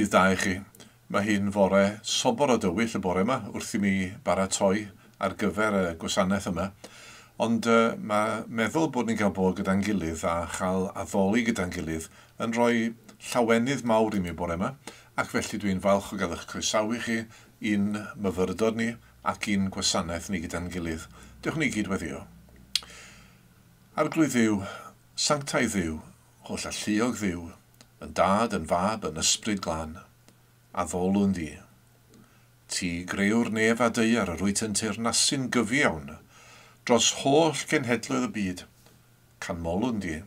Dydd da I chi. Mae hi'n fore sobor o dywyll y bore yma wrth i mi baratoi ar gyfer y gwasanaeth yma. Ond mae meddwl bod ni'n cael bod gyda'n gilydd a chael addoli gyda'n gilydd yn rhoi llawenydd mawr i mi bore yma, ac felly dwi'n falch o gael eich croesawu chi un myfyrdod ni ac un gwasanaeth ni gyda'n gilydd. Diolch ni gyd weddio. Arglwydd Dduw, sanctaidd Dduw, holl a lluog Dduw, yn dad, yn fab, yn ysbryd glân, a dvolwn di. Ti greuwr nef a deiar yr wyt yn teyrnasu'n gyfiawn, dros holl genhedloedd y byd, canmolwn di.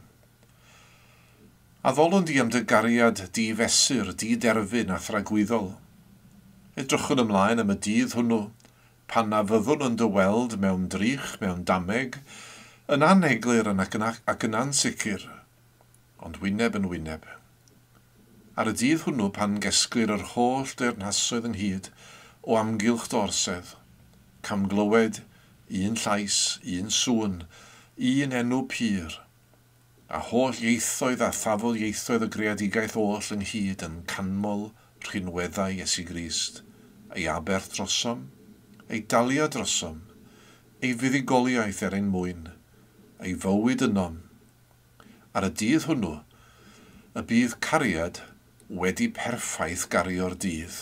A dvolwn di am dy gariad di-fesur, di-derfyn a thragwyddol. Edrychwn ymlaen am y dydd hwnnw, pan na fyddwn yn dy weld mewn drych, mewn dameg, yn aneglir ac yn ansicr, ond wyneb yn wyneb. Ar y dydd hwnnw pan gesglir yr holl deyrnasoedd ynghyd o amgylch dy orsedd, camglywed, un llais, un sŵn, un enw pur, a holl ieithoedd a thafol ieithoedd y greadigaeth oll ynghyd yn canmol rhinweddau Iesu Grist, ei aberth drosom, ei dalia drosom, ei fuddugoliaeth ein mwyn, ei fywyd ynom. Ar y dydd hwnnw, y bydd cariad wedi perffaith gario'r dydd.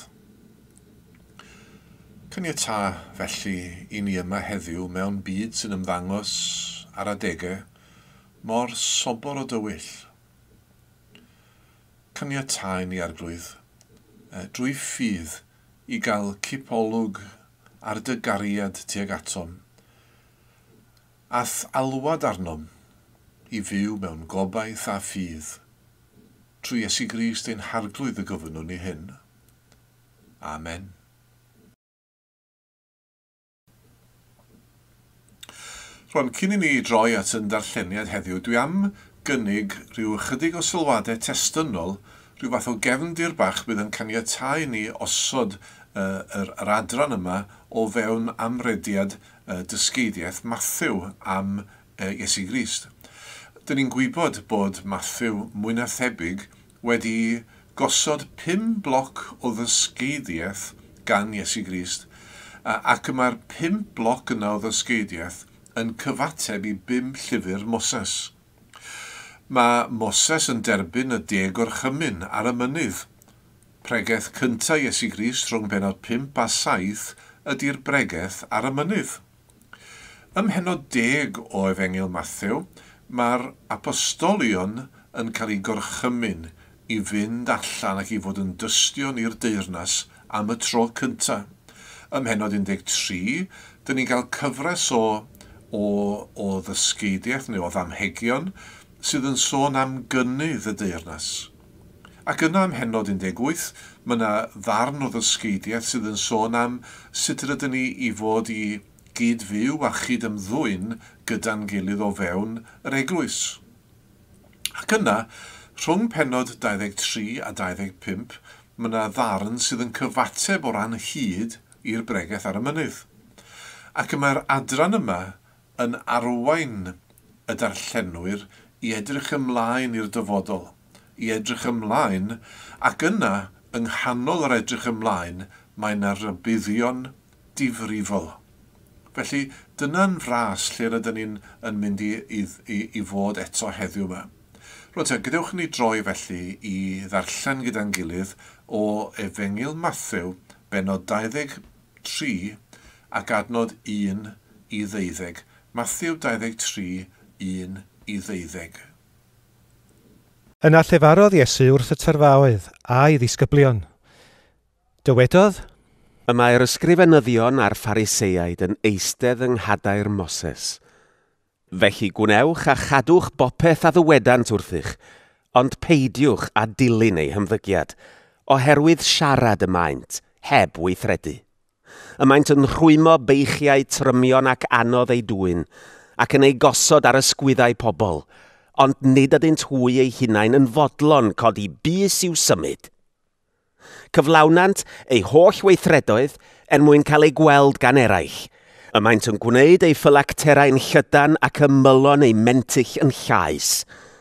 Cyniata felly i ni yma heddiw mewn byd sy'n ymddangos ar adegau mor sobor o dywyll. Cyniata i ni arglwydd, drwy ffydd i gael cipolwg ar dy gariad tuag atom, ath alwad arnom i fyw mewn gobaith a ffydd, trwy Iesu Grist ein harglwydd y gyfynwn ni hyn. Amen. Rwan, cyn i ni droi at yn darlleniad heddiw, dwi am gynnig rhyw ychydig o sylwadau testynol, rhyw fath o gefndir bach bydd yn caniatáu ni osod yr adran yma o fewn amrediad dysgeidiaeth Mathew am Iesu Grist. Dyn ni'n gwybod bod Mathew mwy na thebyg wedi gosod 5 bloc o ddysgeidiaeth gan Iesu Grist, ac mae'r 5 bloc yna o ddysgeidiaeth yn cyfateb i 5 llyfr Moses. Mae Moses yn derbyn y 10 gorchymyn ar y mynydd. Pregeth cyntaf Iesu Grist rhwng bennod 5 a 7 ydy'r bregeth ar y mynydd. Ym mhenod 10 o Efengil Mathew, mae'r apostolion yn cael ei gorchymyn i fynd allan ac i fod yn dystion i'r deyrnas am y tro cyntaf. Ym mhenod 13, dyn ni'n cael cyfres o ddysgeidiaeth neu o ddamhegion sydd yn sôn am gynnydd y deyrnas. Ac yna ym mhenod 18, mae yna ddarn o ddysgeidiaeth sydd yn sôn am sut rydyn ni i fod i gyd-fyw a chyd-ymddwyn gyda'n gilydd o fewn yr eglwys. Ac yna, rhwng pennod 23 a 25, mae yna ddarn sydd yn cyfateb o ran hyd i'r bregeth ar y mynydd. Ac mae'r adran yma yn arwain y darllenwyr i edrych ymlaen i'r dyfodol, i edrych ymlaen, ac yna, yng nghanol yr edrych ymlaen, mae yna rybuddion difrifol. Felly, dyna'n fras lle rydyn ni'n mynd i fod eto heddiw yma. Rwy'n gadewch ni droi felly i ddarllen gyda'n gilydd o Efengil Mathew, bennod 23 ac adnod 1 i 12. Mathew 23, 1 i 12. Yna llefarodd Iesu wrth y tyrfaoedd a'i ddisgyblion. Dywedodd, Y mae'r ysgrifenyddion a'r Phariseiaid yn eistedd yng nghadair Moses. Felly gwnewch a chadwch bopeth a ddywedant wrthych, ond peidiwch a dilyn ei hymddygiad, oherwydd siarad y maint, heb weithredu. Y maint yn rhwymo beichiau trymion ac anodd ei dwyn, ac yn ei gosod ar ysgwyddau pobl, ond nid ydynt hwy ei hunain yn fodlon codi bys i'w symud. Cyflawnant ei holl weithredoedd mwyn cael ei gweld gan eraill. Y maent yn gwneud ei phylacterau'n llydan ac ymylon ei mentyll yn llais.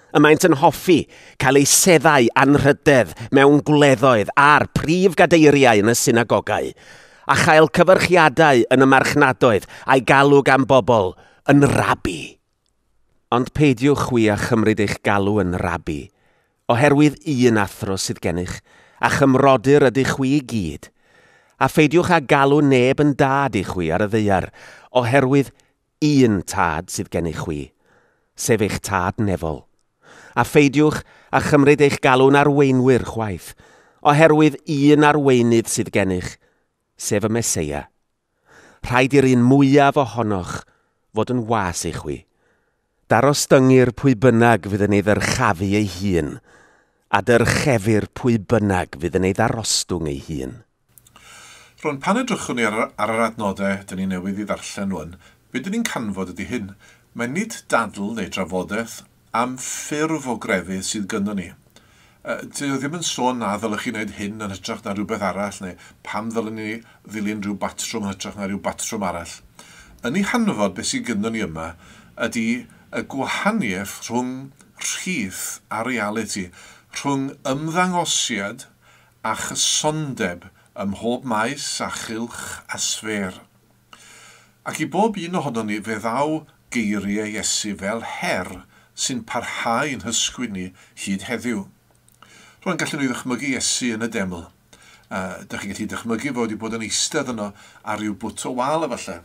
Y maent yn hoffi cael eu seddau anrhydedd mewn gwleddoedd a'r prif gadeiriau yn y synagogau, a chael cyfyrchiadau yn y marchnadoedd a'i galw gan bobl yn rabi. Ond peidiwch wi a chymryd eich galw yn rabi, oherwydd un athro sydd gennych, a chymrodyr ydych chwi i gyd. A pheidiwch a galw neb yn dad i chwi ar y ddaear, oherwydd un tad sydd gennych chwi, sef eich tad nefol. A pheidiwch a chymryd eich galw'n arweinwyr chwaith, oherwydd un arweinydd sydd gennych, sef y Meseia. Rhaid i'r un mwyaf ohonoch fod yn was i chwi. Darostyngu'r pwy bynnag fydd yn ei ddyrchafu ei hun, a dyrchefur pwy bynnag fydd yn ei ddarostwng ei hun. Rwan, pan edrychwn ni ar yr adnodau dyn ni newydd i ddarllen nhw'n, beth dyn ni'n canfod ydy hyn? Mae nid dadl neu drafodaeth am ffurf o grefydd sydd gynno ni. Dyn ddim yn sôn na ddylech chi wneud hyn yn hytrach na rhywbeth arall, neu pam ddylen ni ddilyn rhyw batrwm yn hytrach na rhyw batrwm arall. Yn ei hanfod beth sydd gynno ni yma ydy y gwahaniaeth rhwng rhith a reality, rhwng ymddangosiad a chysondeb ym mhob maes a chylch a sfer. Ac i bob un ohono ni fe ddaw geiriau Iesu fel her sy'n parhau yn hysgwyd ni hyd heddiw. Rwy'n gallu nhw ddychmygu Iesu yn y deml. Dych chi'n gallu dychmygu fod i bod yn eistedd yno ar ryw bwt o wal efallai.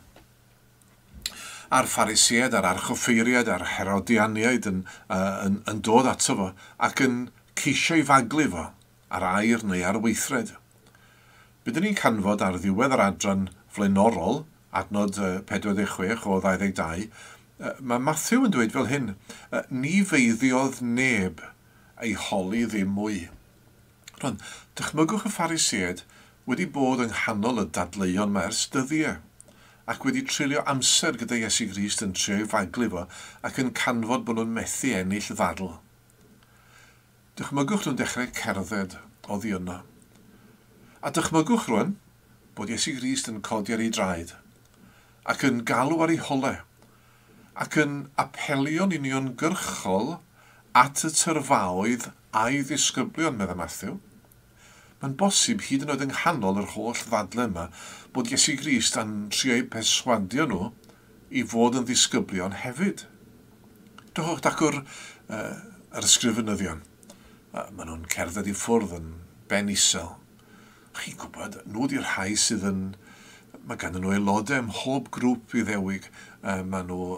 A'r Pharisiaid, a'r archoffeiriaid, a'r Herodianiaid yn dod ato fo ac yn ceisio ei faglu fo ar air neu ar weithred. Bydden ni'n canfod ar ddiwedd yr adran flaenorol, adnod 46 o 22, mae Matthew yn dweud fel hyn, ni feiddiodd neb ei holi ddim mwy. Rwan, dychmygwch y Pharisiaid wedi bod yng nghanol y dadleuon mae ers dyddiau, ac wedi treulio amser gyda Iesu Grist yn trio ei faglu fo ac yn canfod bod nhw'n methu ennill ddadl. Dychmygwch nhw'n dechrau cerdded oddi yno. A dychmygwch rwan bod Iesu Grist yn codi ar ei draed ac yn galw ar ei hole ac yn apelio'n uniongyrchol at y tyrfaoedd a'i ddisgyblion, meddwl Matthew. Mae'n bosib hyd yn oed yng nghanol yr holl ddadlau yma bod Iesu Grist yn trio eu perswadio nhw i fod yn ddisgyblion hefyd. Dwch dacwr yr ysgrifenyddion. Maen nhw'n cerdded i ffwrdd yn ben isel. Chi'n gwybod, nhw di'r rhai sydd yn... Mae gan nhw aelodau ym mhob grŵp i ddewig. Maen nhw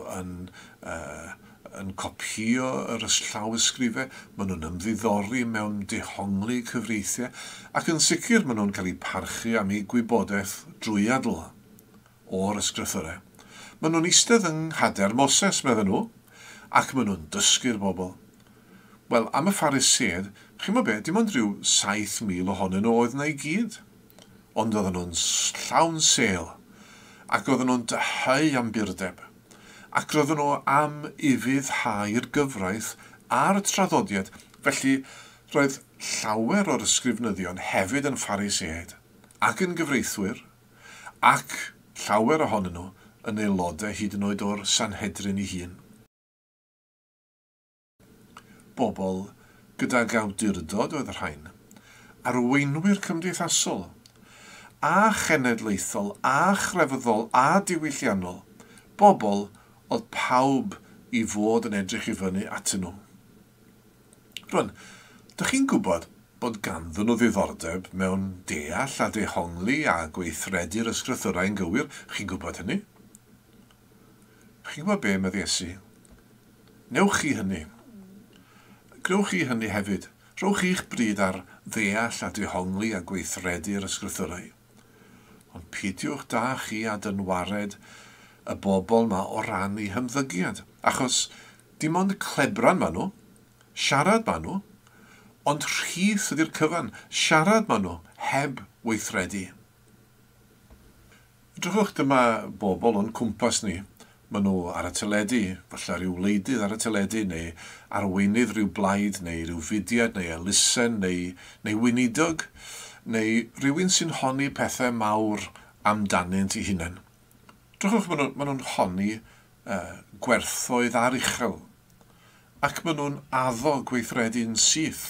yn copio yr llawysgrifau, maen nhw'n ymddiddori mewn dehongli cyfreithiau, ac yn sicr maen nhw'n cael eu parchu am eu gwybodaeth drwy adl o'r ysgrythurau. Maen nhw'n eistedd yng nghader Moses, meddyn nhw, ac maen nhw'n dysgu'r bobl. Wel, am y Phariseaid, chi'n meddwl beth, dim ond rhyw 7,000 ohonyn nhw oedd yna i gyd. Ond oedden nhw'n llawn sêl, ac oedden nhw'n dyhau am burdeb. Ac roedden nhw am ufuddhau'r gyfraith a'r traddodiad. Felly, roedd llawer o'r ysgrifnyddion hefyd yn Phariseaid ac yn gyfreithwyr, ac llawer ohonyn nhw yn aelodau hyd yn oed o'r Sanhedrin ei hun. Bobl gydag awdurdod oedd yr rhain, arweinwyr cymdeithasol, a chenedlaethol, a chrefyddol, a diwylliannol, bobl oedd pawb i fod yn edrych i fyny atyn nhw. Rwan, dych chi'n gwybod bod ganddyn nhw ddiddordeb mewn deall a dehongli a gweithredu'r ysgrythurau'n gywir? Chi'n gwybod hynny? Chi'n gwybod be medde Iesu? Newch chi hynny. Gnewch chi hynny hefyd. Rhowch chi'ch bryd ar ddeall a dehongli a gweithredu'r ysgrythurau. Ond peidiwch da chi a dynwared y bobl yma o ran eu hymddygiad. Achos dim ond clebran maen nhw, siarad maen nhw, ond rhith ydy'r cyfan, siarad maen nhw, heb weithredu. Drwch dyma bobl o'n cwmpas ni. Maen nhw ar y teledu, falle rhyw leidydd ar y teledu, neu arweinydd rhyw blaid, neu rhyw fudiad, neu elusen, neu weinidog, neu rhywun sy'n honni pethau mawr amdanynt ei hunain. Drwch maen nhw'n honni gwerthoedd ar uchel. ac maen nhw'n addo gweithredu'n syth.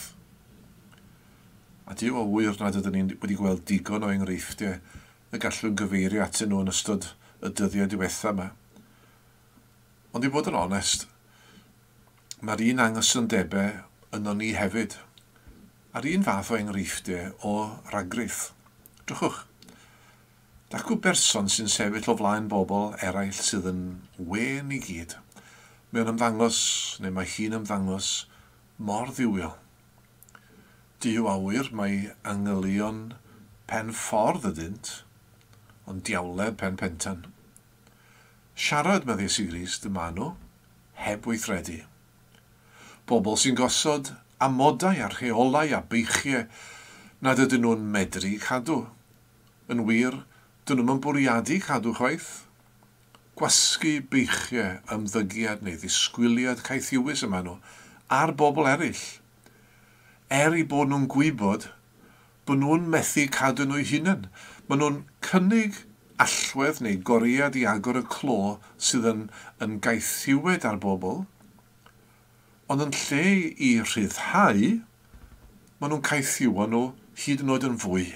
A dyw o wir nad ydyn ni wedi gweld digon o enghreifftiau y gallwn gyfeirio atyn nhw yn ystod y dyddiau diwethaf yma. Ond i fod yn onest, mae'r un angysondebau yno ni hefyd, a'r un fath o enghreifftiau o ragryth. Drychwch, dacw berson sy'n sefyll o flaen bobl eraill sydd yn wen i gyd. Mae'n ymddangos, neu mae hi'n ymddangos, mor ddiwiol. Dyw awyr mae angylion pen ffordd ydynt, ond diawled pen pentan. Siarad, mae Iesu Grist, yma nhw, heb weithredu. Bobl sy'n gosod amodau a rheolau a beichiau nad ydyn nhw'n medru cadw. Yn wir, dyn nhw'n bwriadu cadw chwaith. Gwasgu beichiau, ymddygiad neu ddisgwyliad caethiwys yma nhw, a'r bobl eraill. I bod nhw'n gwybod bod nhw'n methu cadw nhw'u hunain. Maen nhw'n cynnig allwedd neu goriad i agor y clo sydd yn gaethiwed ar bobl, ond yn lle i rhyddhau, maen nhw'n caethiwo nhw hyd yn oed yn fwy.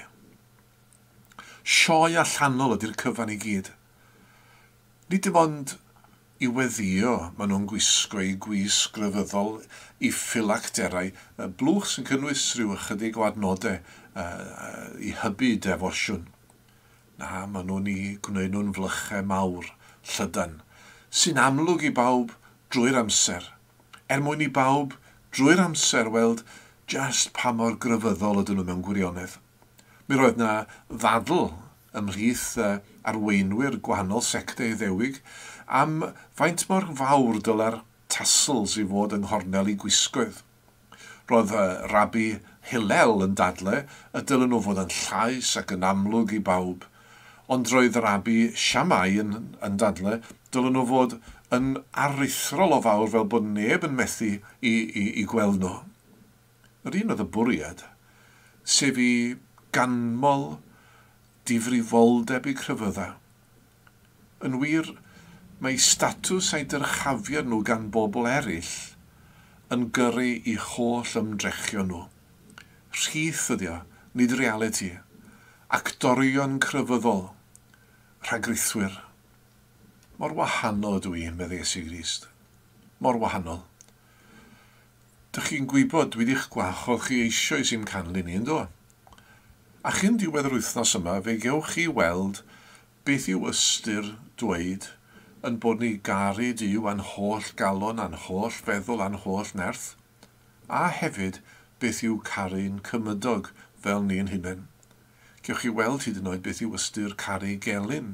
Sioe allanol ydy'r cyfan i gyd. Nid dim ond i weddio, maen nhw'n gwisgo i gwisg grefyddol i ffilacterau, blwch sy'n cynnwys rhyw ychydig o adnodau i hybu defosiwn. Na, maen nhw'n i gwneud nhw'n flychau mawr, llydan, sy'n amlwg i bawb drwy'r amser. Mwyn i bawb drwy'r amser weld just pa mor grefyddol ydyn nhw mewn gwirionedd. Mi roedd na ddadl ymhlith arweinwyr gwahanol sectau Iddewig am faint mor fawr dyla'r tassels i fod yng nghornel i gwisgoedd. Roedd Rabbi Hillel yn dadlau y dylen nhw fod yn llais ac yn amlwg i bawb, ond roedd Rabbi Shammai yn dadlau dylen nhw fod yn aruthrol o fawr fel bod neb yn methu i gweld nhw. Yr un oedd y bwriad, sef i ganmol difrifoldeb i crefyddau. Yn wir, mae statws a'i dyrchafiad nhw gan bobl eraill yn gyrru i holl ymdrechion nhw. Rhydd ydi o, nid reality. Actorion crefyddol, rhagrythwyr. Mor wahanol ydw i, medde Iesu Grist. Mor wahanol. Dych chi'n gwybod, dwi wedi'ch gwahodd chi eisoes i'm canlu ni, ynddo? A chi'n diwedd yr wythnos yma, fe gewch chi weld beth yw ystyr dweud yn bod ni garu Duw a'n holl galon, a'n holl feddwl, a'n holl nerth, a hefyd beth yw caru'n cymydog fel ni'n hunain. Gewch chi weld hyd yn oed beth yw ystyr caru gelyn.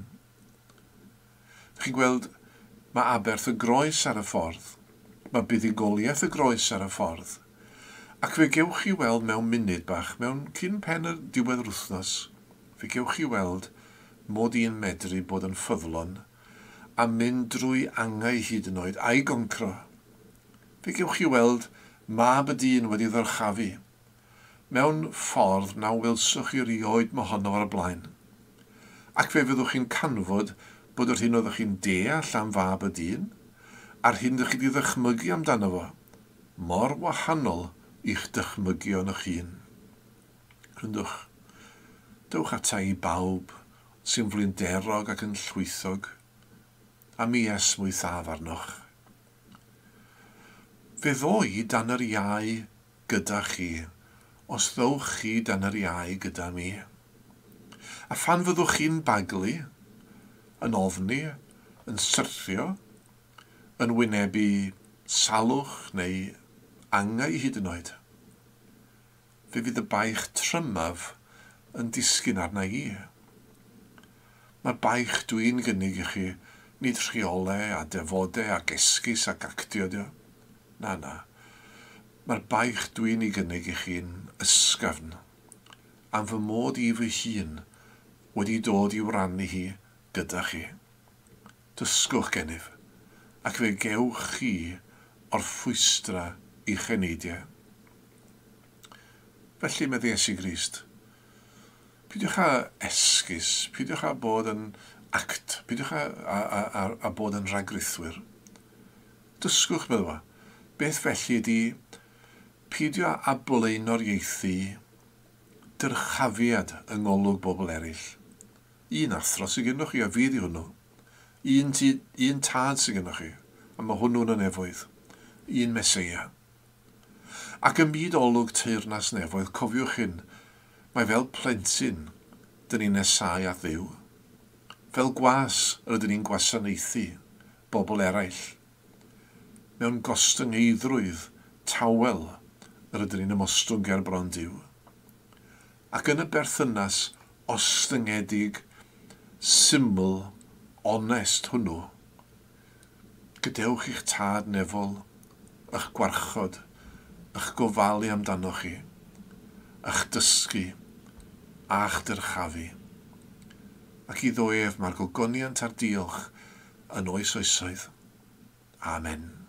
Chi'n gweld, mae aberth y groes ar y ffordd, mae buddigoliaeth y groes ar y ffordd, ac fe gewch chi weld mewn munud bach, mewn cyn pen y diwedd yr wythnos, fe gewch chi weld mod i'n medru bod yn ffyddlon a mynd drwy angau hyd yn oed a'i goncro. Fe gewch chi weld mab y dyn wedi ddyrchafu. Mewn ffordd na welswch chi rioed mohono o'r blaen. Ac fe fyddwch chi'n canfod bod yr hyn oeddech chi'n deall am fab y dyn, a'r hyn ydych chi wedi ddychmygu amdano fo, mor wahanol i'ch dychmygu o'n eich hun. Rwyndwch, dewch ata i bawb sy'n flinderog ac yn llwythog, a mi esmwyth af arnoch. Fe ddoi dan yr iau gyda chi, os ddowch chi dan yr iau gyda mi. A phan fyddwch chi'n baglu, yn ofni, yn syrthio, yn wynebu salwch neu angau hyd yn oed, fe fydd y baich trymaf yn disgyn arna i. Mae'r baich dwi'n gynnig i chi, nid rheolau a defodau a gesgus ac actio dio. Na. Mae'r baich dwi'n ei gynnig i chi'n ysgafn, am fy mod i fy hun wedi dod i wrannu hi gyda chi. Dysgwch gennyf, ac fe gewch chi o'r ffwystra i'ch eneidiau. Felly, medde Iesu Grist, peidiwch â esgus, peidiwch â bod yn peidiwch â bod yn rhagrythwyr. Dysgwch, meddwl, Beth felly ydy peidio a blaenoriaethu dyrchafiad yng ngolwg bobl eraill. Un athro sydd gennych chi, a fi di hwnnw. Un tad sydd gennych chi, a mae hwnnw'n y nefoedd. Un Meseia. Ac ym byd olwg teyrnas nefoedd, cofiwch hyn, mae fel plentyn, dyn ni'n nesau at Dduw. Fel gwas rydyn ni'n gwasanaethu bobl eraill. Mewn gostyngeidrwydd, tawel, rydyn ni'n ymostwng ger bron Duw. Ac yn y berthynas ostyngedig, syml, onest hwnnw, gadewch i'ch tad nefol, eich gwarchod, eich gofalu amdanoch chi, eich dysgu, a'ch dyrchafu. Ac i ddoef mae'r gogoniant a'r diolch yn oes oesoedd. Amen.